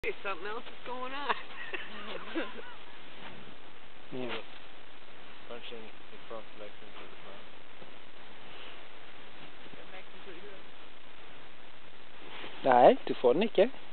Hey, something else is going on. Yeah. Punching in front, flexing to the front. Det märks inte hur. Nej, du får nicka.